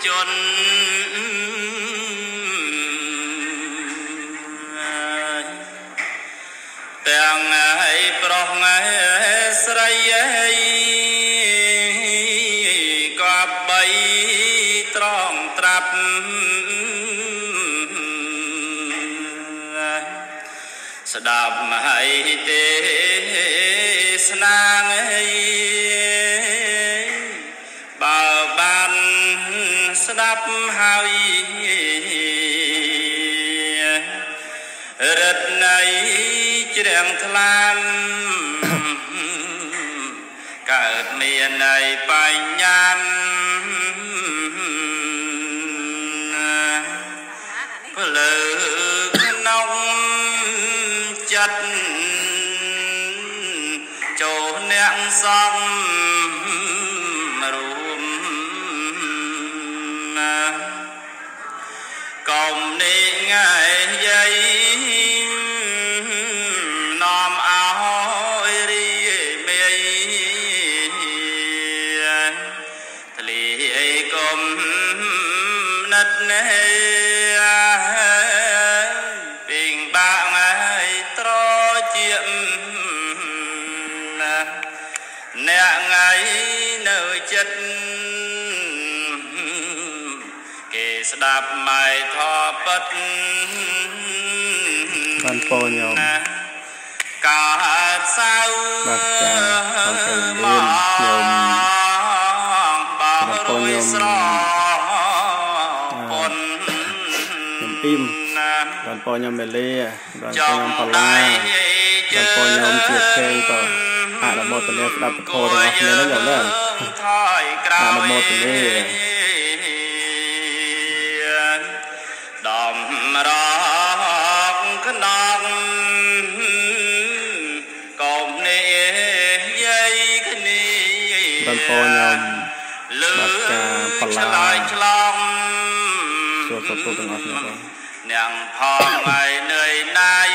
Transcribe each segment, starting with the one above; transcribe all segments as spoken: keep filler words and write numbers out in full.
นแต่งไงปรองไงสไรกับใบตรองตรับสดับมาให้เตสนางบ่าวบานสดับหายรัดในเจียงทลามเกิดเมียในปัญญามเพลิกน้องจัดโจเนียงซองรวมกอมนี้ง่ายใหญ่น้อมเอารีเมียทะเลกลมนัดเนยปิงบางไอตรอเจียมเนื้อไงเนื้อจัดเกสดับไม่ทอปัดบันโปยมกาดเศร้ามาบารุยสรปนปิมบันโปยมเบลเล่บันโปยมพลาบันโปยมเจียเพลงต่ออาดมอตัวเนี้ยดับโทรเลยนะเนี่ยนั่นอย่างนั้นอาดมอตัวนี้ดอมรอกขนมกอมเนยใหญ่ขณีบันโปยมบัดกาพลาตัวสตุตงอเนี่ยก็ยังพอไม่เหนื่อยนาย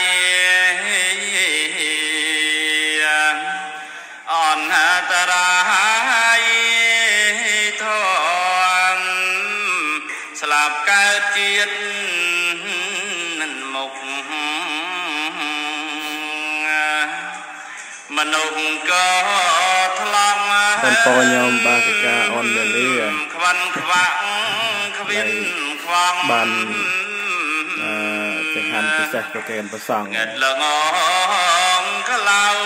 อ่อนตรายทองสลับกาเจียนนั่นมกมนุษย์ก็ทลองบันโปยมบาสิกาอ่อนเบลเล่ควันขวังขวินขวังบันจะหันพิเศษตัวเกณฑ์ประสังเงินละงองขลาว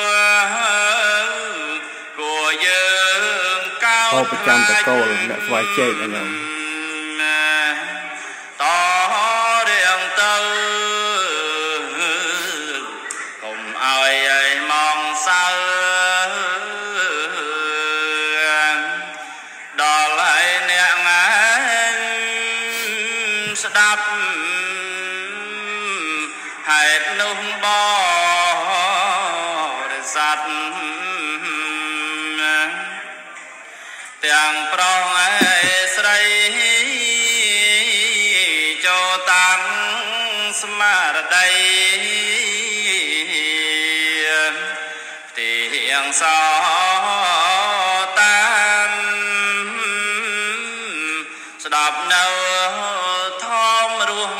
กัวเยิงก้าวประจำตะโกนและไฟเจ็ดอะไรต่อเรียงเต้าผมเอาไอ้มองเศร้าดอลไอ้เนี่ยงานสดับให้นุ่มบ่อสัตว์เตียงปรองไอ้ใส่โจตังสมาร์ไดเตียงสอตามสดับเนาทอมรวม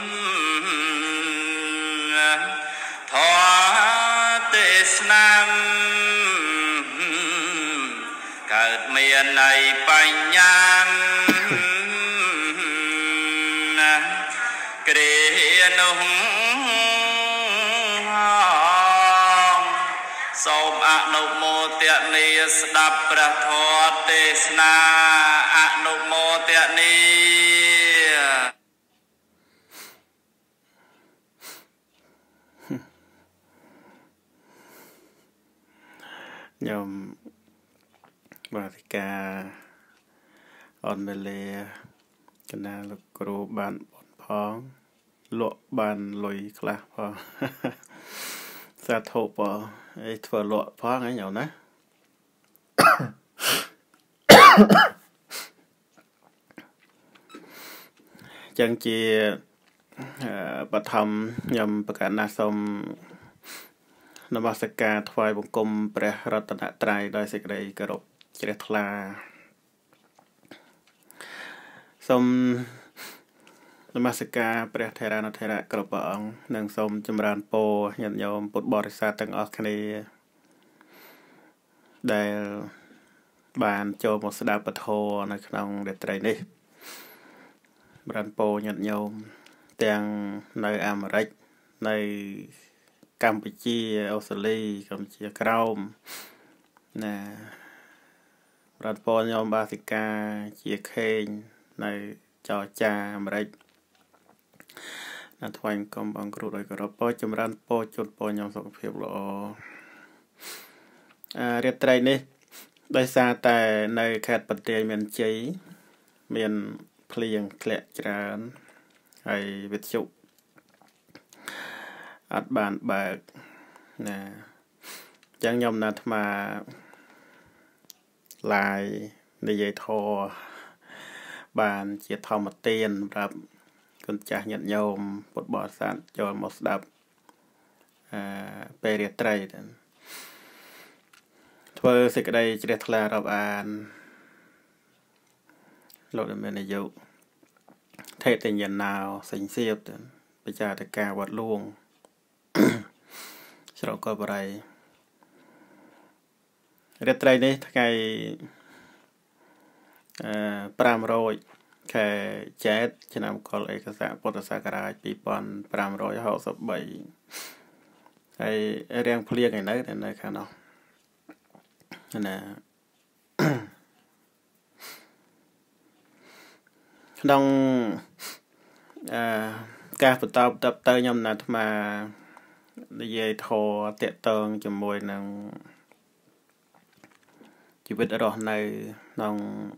ทอเตสนามเกิดเมียในปัญญามเกลียนุ่งสมอนุโมเตนีสดับประทอเตสนาอนุโมเตนียมบาสิกาอ่อนเบลเล่คณะลูกครูบานบอนพ้องลวกบานลอยคลาพอสาธุปอไอ้ถั่วลวกพ้องไอ้เหนียวนะจังจีประธรรมยมประกาศนาสมนมัสการถวายบังคมพระรัตนตรัยโดยเสกได้กรบเจริญทลาសូមនមស្ការព្រះថេរានុថេរៈគ្រប់ព្រះអង្គនិងសូមចម្រើនពរញាតិញោមពុទ្ធបរិស័ទទាំងអស់គ្នាដែលបានចូលមកស្ដាប់ពធនៅក្នុងរាត្រីនេះចម្រើនពរញាតិញោមទាំងនៅអាមេរិកនៅកម្ពុជាអូស្ត្រាលីកម្ពុជាក្រោមណាចម្រើនពរញោមបាសិកាជាខេងនៅចរចាអាមេរិកណាថ្វាយអង្គមបងគ្រូដោយគោរពពរចម្រើនពរជូនពរញោមសុខភាពល្អអឺរាត្រីនេះដោយសារតែនៅខេត្តបន្ទាយមានជ័យមានភ្លៀងធ្លាក់ច្រើនហើយវិទ្យុអត់បានបើកណាអញ្ចឹងខ្ញុំណាអាត្មាឡាយនិយាយធម៌បានជាធម្មទានសម្រាប់គុណចាស់ញាតិញោមពុទ្ធបរិស័ទចូលមកស្ដាប់អឺពេលរាត្រីទៅធ្វើសេចក្តីជ្រះថ្លារាប់អានលោកដែលមានអាយុថេតញ្ញាណោសេញសៀបទៅបច្ចាតកាវត្តលួងស្រុកកបរៃរាត្រីនេះថ្ងៃអឺប្រាំរយខែចែកឆ្នាំកុលឯកសារពុទ្ធសករាជពីរពាន់ប្រាំរយហកសិបបីហើយរៀងភ្លៀងឯនៅនៅខាងនោះណាក្នុងអឺការបន្តបន្តទៅខ្ញុំណាអាត្មានិយាយធម៌តាក់ទងជាមួយនឹងជីវិតរស់នៅក្នុង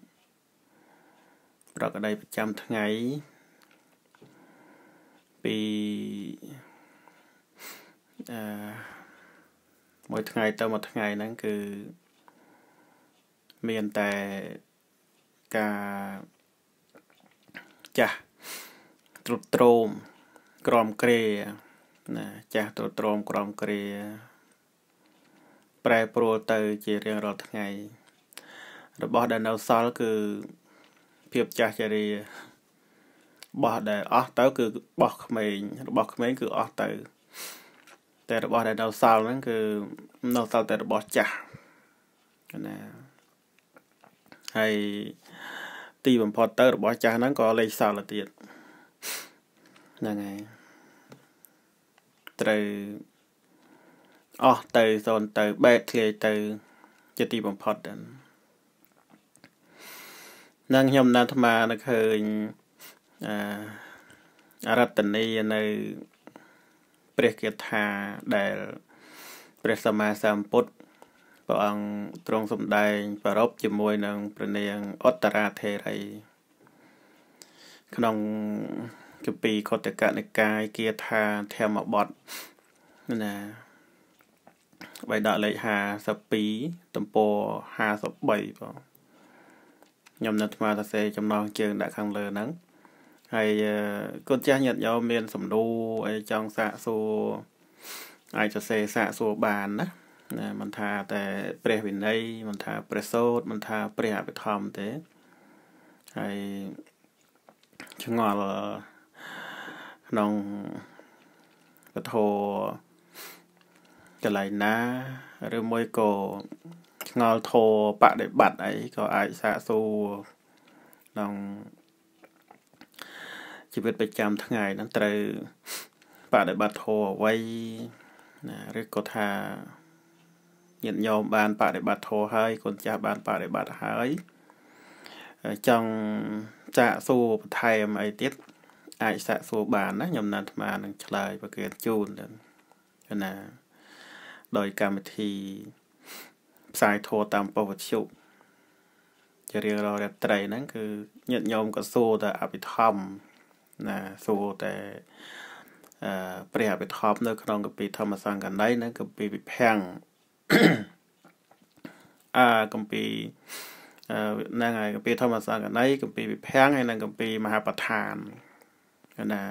ប្រកបដោយប្រចាំថ្ងៃពីអឺមួយថ្ងៃទៅមួយថ្ងៃហ្នឹងគឺមានតែការចាស់ទ្រុឌទ្រោមក្រំគ្រាណាចាស់ទ្រុឌទ្រោមក្រំគ្រាប្រែប្រួលទៅជារៀងរាល់ថ្ងៃរបស់ដែលនៅសល់គឺភាពចាស់ជរាបោះដែលអស់ទៅគឺបោះក្មេងរបស់ក្មេងគឺអស់ទៅតែរបស់ដែលនៅសល់ហ្នឹងគឺនៅសល់តែរបស់ចាស់ណាហើយទីបំផុតទៅរបស់ចាស់ហ្នឹងក៏លេខសល់ទៅទៀតហ្នឹងហើយត្រូវអស់ទៅសូន្យទៅបែកធ្លាយទៅជាទីបំផុតហ្នឹងនឹងខ្ញុំណាត់អាត្មានឹកឃើញអឺអរតនីនៅព្រះគាថាដែលព្រះសម្មាសម្ពុទ្ធព្រះអង្គទ្រង់សម្ដែងប្ររពជាមួយនឹងព្រះនាងឧត្តរាធេរីក្នុងគម្ពីរខុទ្ទកនិកាយគាថាធម្មបទណាបៃដកលេខห้าสิบពីរទំព័រห้าสิบបីបងខ្ញុំនៅអាត្មាសរសេរចំណងជើងដាក់ខាងលើហ្នឹងហើយគុណចាស់ញាតិញោមមានសំណួរអីចង់សាកសួរអាចសរសេរសាកសួរបានណាណាមិនថាតែព្រះវិន័យមិនថាព្រះសូត្រមិនថាព្រះអភិធម្មទេហើយឆ្ងល់ក្នុងពធកន្លែងណាឬមួយក៏ឆ្ងល់ធម៌បដិបត្តិអីក៏អាចសាកសួរក្នុងជីវិតប្រចាំថ្ងៃហ្នឹងត្រូវបដិបត្តិធម៌អ្វីណាឬក៏ថាញាតិញោមបានបដិបត្តិធម៌ហើយកូនចាស់បានបដិបត្តិហើយចង់សាកសួរបន្ថែមអីទៀតអាចសាកសួរបានណាខ្ញុំណាត់អាត្មានឹងឆ្លើយប្រកេតជូនទៅណាដោយកម្មវិធីផ្សាយធម៌តាមប៉ុស្តិ៍វិទ្យុជារៀងរាល់រាត្រីហ្នឹងគឺញាតិញោមក៏សួរតែអភិធម្មណាសួរតែអឺព្រះអភិធម្មនៅក្នុងគម្ពីរធម្មសង្កណីនិងគម្ពីរវិភាំងអាគម្ពីរអឺហ្នឹងហើយគម្ពីរធម្មសង្កណីគម្ពីរវិភាំងហើយនិងគម្ពីរមហាបឋានណា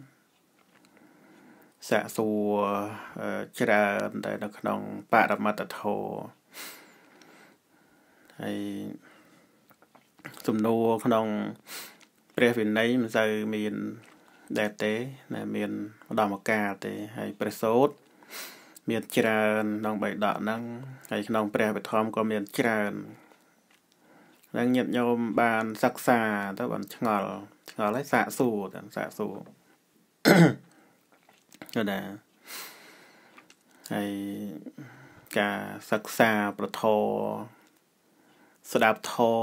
សាកសួរច្រើនតែនៅក្នុងបរមត្តធម៌ហើយសំណួរក្នុងព្រះវិន័យមិនសូវមានដែរទេណាមានម្ដងម្កាលទេហើយព្រះសូត្រមានច្រើនក្នុងបៃដកហ្នឹងហើយក្នុងព្រះបឋមក៏មានច្រើនហើយញាតិញោមបានសិក្សាទៅបានឆ្ងល់ឆ្ងល់ហើយសាកសួរទៅសាកសួរណាហើយការសិក្សាប្រធរស្ដាប់ធរ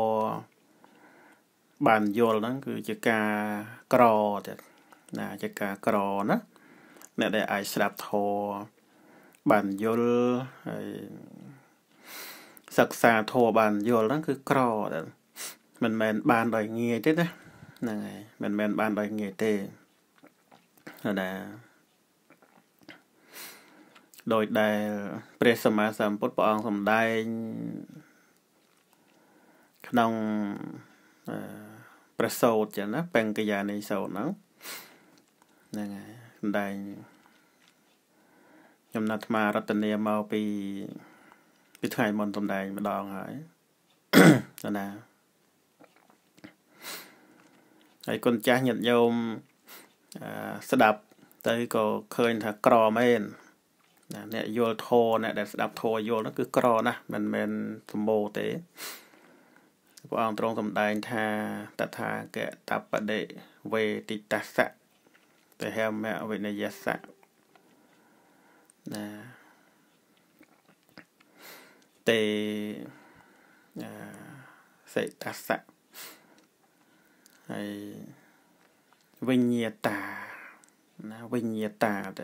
បានយល់ហ្នឹងគឺជាការក្រទៀតណាជាការក្រណាអ្នកដែលអាចស្ដាប់ធរបានយល់ហើយសិក្សាធរបានយល់ហ្នឹងគឺក្រដែរមិនមែនបានដោយងាយទេណាហ្នឹងហើយមិនមែនបានដោយងាយទេណាដោយដែលព្រះសម្មាសម្ពុទ្ធព្រះអង្គសម្ដែងក្នុងព្រះសូត្រចឹងណាបង្កយានីសូត្រហ្នឹងហ្នឹងហើយសម្ដែងខ្ញុំណាត់អាត្មារតនាមកពីពីថ្ងៃមុនសម្ដែងម្ដងហើយណាហើយគុណចាស់ញាតិញោមស្ដាប់ទៅក៏ឃើញថាក្រមែនណាអ្នកយល់ធរអ្នកដែលស្ដាប់ធរយល់នោះគឺក្រណាស់មិនមែនសម្បូរទេព្រះអង្គទ្រង់សម្ដែងថាតថាគតបដិវេតិតស្សៈតហមវិនយស្សៈណាតេសេតស្សៈហើយវិញ្ញាតាណាវិញ្ញាតាទៅ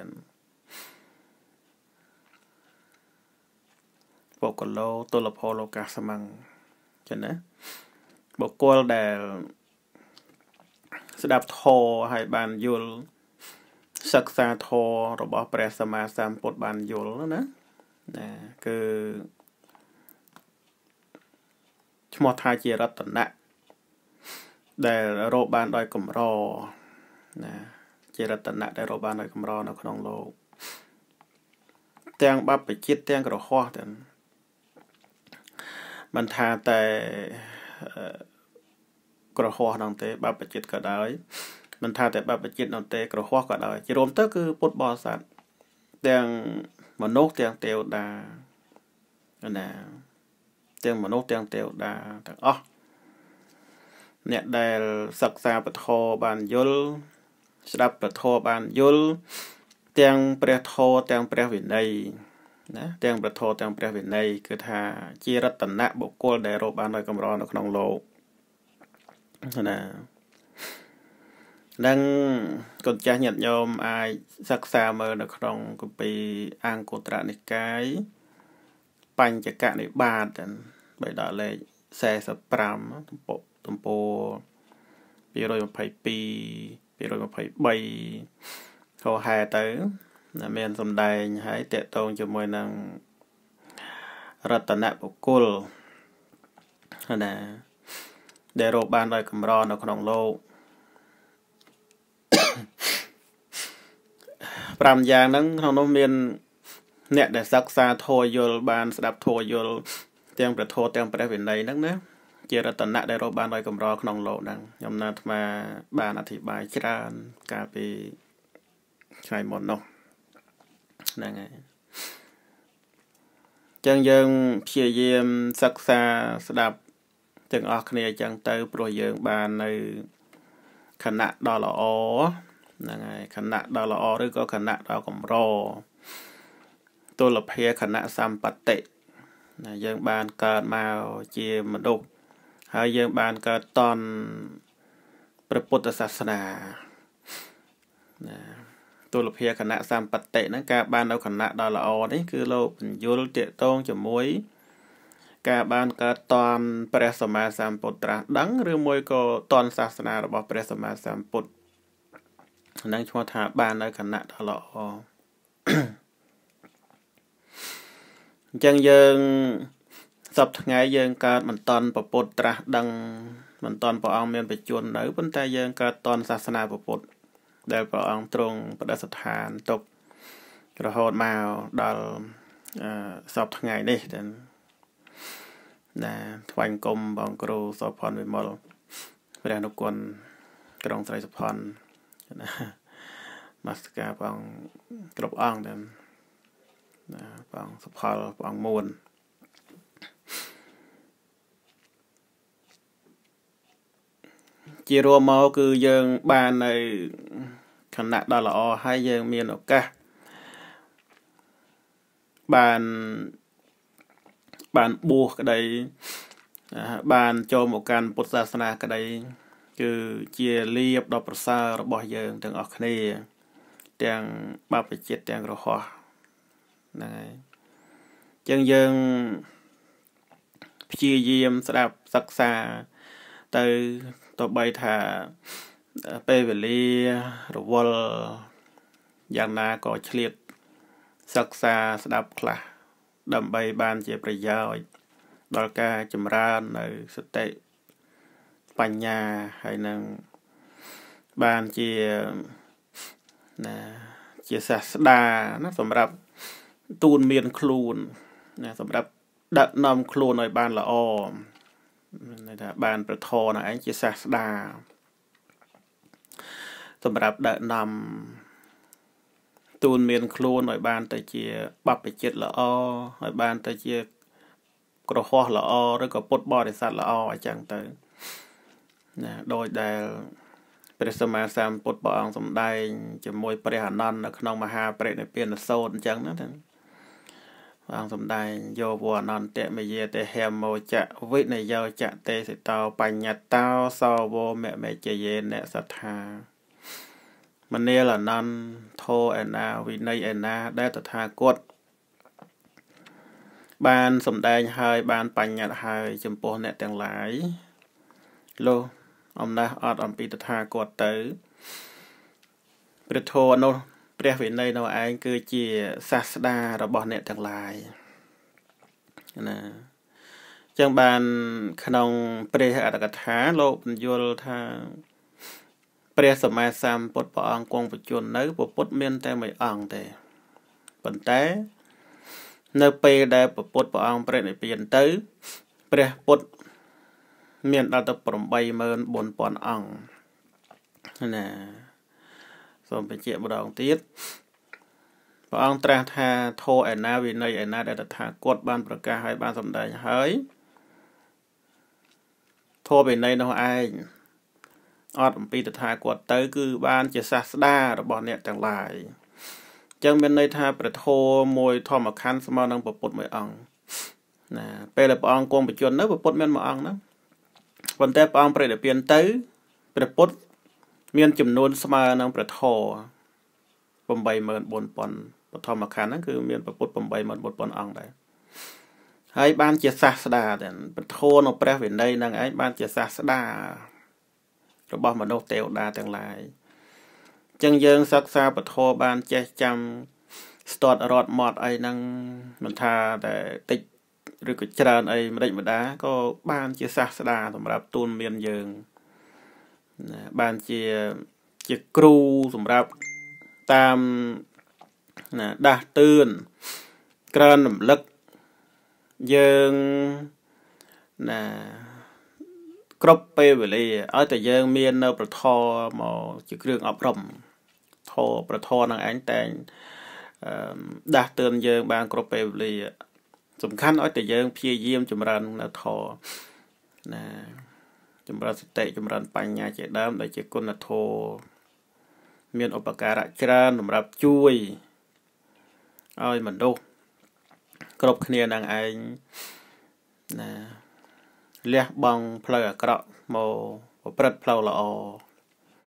បុគ្គលោទុលផលោកាសមੰចឹងណាបុគ្គលដែលស្ដាប់ធម៌ហើយបានយល់សិក្សាធម៌របស់ព្រះសម្មាសម្ពុទ្ធបានយល់ណាណាគឺឈ្មោះថាជារតនៈដែលរកបានដោយកម្រណាជារតនៈដែលរកបានដោយកម្រនៅក្នុងលោកទាំងបព្វជិតទាំងក្រហោះទាំងមិនថាតែក្រហោះនោះទេបព្វជិតក៏ដោយមិនថាតែបព្វជិតនោះទេក្រហោះក៏ដោយជារួមទៅគឺពុទ្ធបរិស័ទទាំងមនុស្សទាំងទេវតាណាទាំងមនុស្សទាំងទេវតាទាំងអស់អ្នកដែលសិក្សាពធបានយល់ស្ដាប់ពធបានយល់ទាំងព្រះធម៌ទាំងព្រះវិន័យណាទាំងព្រះធម៌ទាំងព្រះវិន័យគឺថាជារតនៈបុគ្គលដែលរកបានដោយកម្រនៅក្នុងលោកណានឹងកូនចាស់ញាតិញោមអាចសិក្សាមើលនៅក្នុងគម្ពីរអង្គុត្រនិកាយបញ្ចកនិបាតបៃដកលេខสี่สิบห้าទំព័រទំព័រពីរยี่สิบสองពីរยี่สิบสามខហែទៅមានសម្ដែងហើយតេតងជាមួយនឹងរតនបុគ្គលណាដែលរកបានដោយកម្រនៅក្នុងលោកប្រាំយ៉ាងហ្នឹងក្នុងនោះមានអ្នកដែលសិក្សាធម៌យល់បានស្ដាប់ធម៌យល់ទាំងព្រះធម៌ទាំងព្រះវិន័យហ្នឹងណាជារតនៈដែលរកបានដោយកម្រក្នុងលោកហ្នឹងខ្ញុំណាត់អាបានអធិប្បាយច្រើនកាលពីថ្ងៃមុននោះហ្នឹងហើយចឹងយើងព្យាយាមសិក្សាស្ដាប់ទាំងអស់គ្នាចឹងទៅព្រោះយើងបាននៅខណៈដ៏ល្អហ្នឹងហើយខណៈដ៏ល្អឬក៏ខណៈដ៏កម្រទុលភាខណៈសម្បត្តិណាយើងបានកើតមកជាមនុស្សហើយយើងបានកើតតន់ព្រះពុទ្ធសាសនាណាទុលភាគណៈសម្បត្តិហ្នឹងការបាននៅគណៈដ៏ល្អនេះគឺលោកបញ្យលតេតងជាមួយការបានកើតតន់ព្រះសម្មាសម្ពុទ្ធត្រាស់ដឹងឬមួយក៏តន់សាសនារបស់ព្រះសម្មាសម្ពុទ្ធហ្នឹងឈ្មោះថាបាននៅគណៈដ៏ល្អអញ្ចឹងយើងសពថ្ងៃយើងកើតមិនតន់ពុទ្ធត្រាស់ដឹងមិនតន់ព្រះអង្គមានបច្ចុប្បន្ននៅប៉ុន្តែយើងកើតតន់សាសនាពុទ្ធដែលព្រះអង្គទ្រង់បដិស្ថានទុករហូតមកដល់សពថ្ងៃនេះទៅណាថ្វាយគុំបងគ្រូសោភ័ណ្ឌវិមលព្រះអនុគុណក្រុងស្រីសុផាន់ណាមាសការព្រះអង្គគ្រប់អង្គដែរណាព្រះអង្គសុផលព្រះអង្គមួនជារួមមកគឺយើងបាននៅខណៈដ៏ល្អហើយយើងមានឱកាសបានបានបួសក្តីបានចូលមកកាន់ពុទ្ធសាសនាក្តីគឺជាលៀបដ៏ប្រសើររបស់យើងទាំងអស់គ្នាទាំងបព្វជិតទាំងរហ័សហ្នឹងហើយអញ្ចឹងយើងព្យាយាមស្ដាប់សិក្សាទៅទោះបីថាពេលវេលារវល់យ៉ាងណាក៏ឆ្លៀតសិក្សាស្ដាប់ខ្លះដើម្បីបានជាប្រយោជន៍ដល់ការចម្រើននៅសតិបញ្ញាហើយនឹងបានជាណាជាសាស្តាណាសម្រាប់ទូនមានខ្លួនណាសម្រាប់ដឹកនាំខ្លួនឲ្យបានល្អន័យថាបានប្រធរនឹងឯងជាសាស្តាសម្រាប់ដឹកនាំទូនមានខ្លួនឲ្យបានទៅជាបព្វជិតល្អឲ្យបានទៅជាក្រហមល្អឬក៏ពុទ្ធបរិស័ទល្អអញ្ចឹងទៅណាដោយដែលព្រះសម្មាសម្ពុទ្ធព្រះអង្គសម្ដែងជាមួយព្រះអនន្តនៅក្នុងមហាបរិនិព្វានសូត្រអញ្ចឹងណាព្រះអង្គសម្ដែងយោវអនន្តមយេតេហេមោចៈវិនយោចៈទេសិតោបញ្ញតោសវោមមេជយេអ្នកសទ្ធាមនាលអនន្តធោឯណាវិន័យឯណាដែលតថាគតបានសម្ដែងហើយបានបញ្ញត្តិហើយចំពោះអ្នកទាំងឡាយលោកអំណះអត់អំពីតថាគតទៅព្រះធម៌នោះព្រះវិន័យនោះឯងគឺជាសាស្តារបស់អ្នកទាំងឡាយណាចឹងបានក្នុងព្រះអត្តកថាលោកបញ្យល់ថាព្រះសម្មាសម្ពុទ្ធព្រះអង្គគង់ប្រជញ្ញនៅពុទ្ធមានតែមួយអង្គទេប៉ុន្តែនៅពេលដែលពុទ្ធព្រះអង្គព្រះនិព្វានទៅព្រះពុទ្ធមានដល់ទៅ ប្រាំបីម៉ឺនបួនពាន់អង្គណាសូមបញ្ជាក់ម្ដងទៀតព្រះអង្គត្រាស់ថាធម៌ឯណាវិន័យឯណាដែលតថាគតបានប្រកាសហើយបានសម្ដែងហើយធម៌វិន័យនោះឯងអត់អំពីតថាគតទៅគឺបានជាសាស្តារបស់អ្នកទាំងឡាយអញ្ចឹងមានន័យថាព្រះធម៌មួយធម្មខណ្ឌស្មើនឹងពុទ្ធមួយអង្គណាពេលដែលព្រះអង្គគង់បញ្ជន់នៅពុទ្ធមានមួយអង្គណាប៉ុន្តែព្រះអង្គព្រះនិព្វានទៅព្រះពុទ្ធមានចំនួនស្មើនឹងព្រះធម៌ប្រាំបីម៉ឺនបួនពាន់បឋមខណ្ឌហ្នឹងគឺមានព្រះពុទ្ធប្រាំបីម៉ឺនបួនពាន់អង្គដែរហើយបានជាសាស្តាដែរព្រះធម៌នៅព្រះវិន័យហ្នឹងឯងបានជាសាស្តារបស់មនុស្សទេវតាទាំងឡាយអញ្ចឹងយើងសិក្សាពធបានចេះចាំស្ទាត់រត់មាត់អីហ្នឹងមិនថាតែតិចឬក៏ច្រើនអីម្ដេចម្ដាក៏បានជាសាស្តាសម្រាប់ទូនមានយើងណាបានជាជាគ្រូសម្រាប់តាមណាដាស់តឿនក្រើនរំលឹកយើងណាគ្រប់ពេលវេលាឲ្យតែយើងមាននៅប្រធរមកជាគ្រឿងអប់រំធរប្រធរនឹងឯងតែងដាស់តឿនយើងបានគ្រប់ពេលវេលាសំខាន់ឲ្យតែយើងព្យាយាមចម្រើននៅធរណាចម្រើនសតិចម្រើនបញ្ញាជាដើមដែលជាគុណធម៌មានឧបការៈច្រើនសម្រាប់ជួយឲ្យមនុស្សគ្រប់គ្នានឹងឯងណាលះបង់ផ្លូវអាក្រក់មកប្រព្រឹត្តផ្លូវល្អ